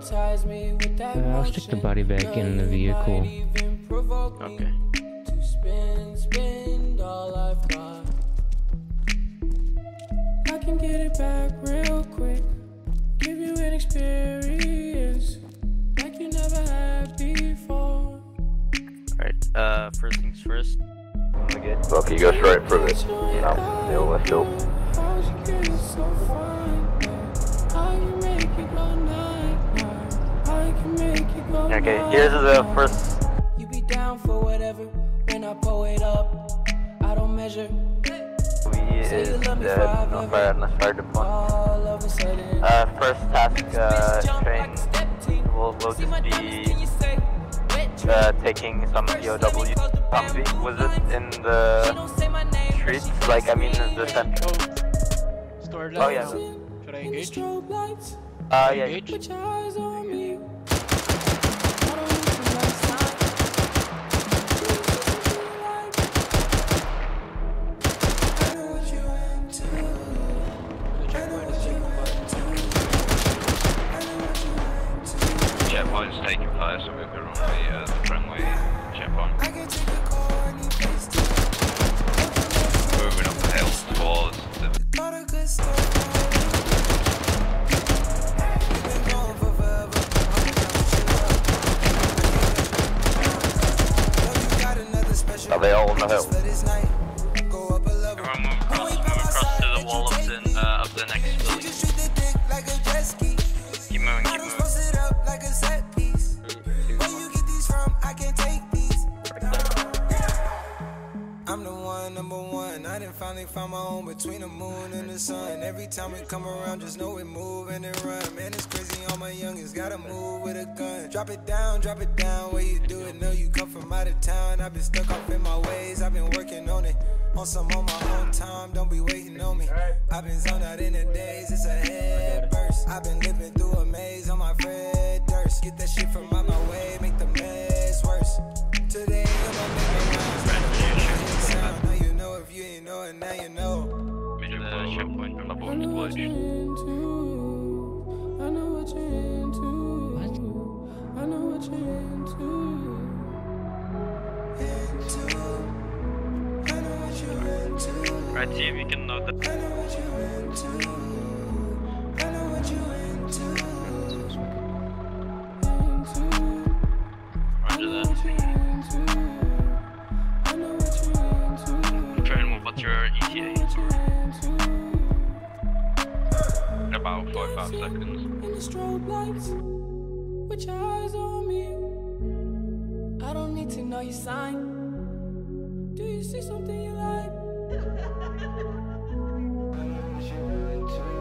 hypnotize me with that I'll stick the body back in the vehicle. Okay. To spend all I've got. I can get it back real quick. Give you an experience like you never had before. Alright, first things first. Look, you go straight for this. Let's go. Okay, here's the first. You be down for whatever when I pull it up. I don't measure. We is no fire department. All of a sudden. First task, train will just be taking some POW. Was it in the streets? Like, I mean, the center. Oh, yeah. Should I engage? Yeah. Which eyes on me? Checkpoint's taking fire, so we'll be on the friendly checkpoint. Moving up the hill towards the... Are they all on the hill? Everyone move across to the wall of the next building. Keep moving, keep moving. I'm the one, number one. I didn't finally find my own between the moon and the sun. Every time we come around, just know we move and then run. Man, it's crazy, all my youngins gotta move with a gun. Drop it down, where you do it. Know you come from out of town. I've been stuck off in my ways, I've been working on it. On my own time, don't be waiting on me. I've been zoned out in the days, it's a head burst. I've been living through a maze on my Fred Durst. Get that shit from out my way, make the mess worse. Today, I'm gonna make my mind sound. Now you know if you ain't know it, now you know. Mid the checkpoint, I'm about to close you. I know what you're into. What? I know what you're into. Right, see if you can note that. I know what you're into. I know what you're into. Roger that. Try and move. What's your ETA? In about 45 seconds. In the strobe lights, with your eyes on me. I don't need to know your sign. Do you see something you like? I know what you're into.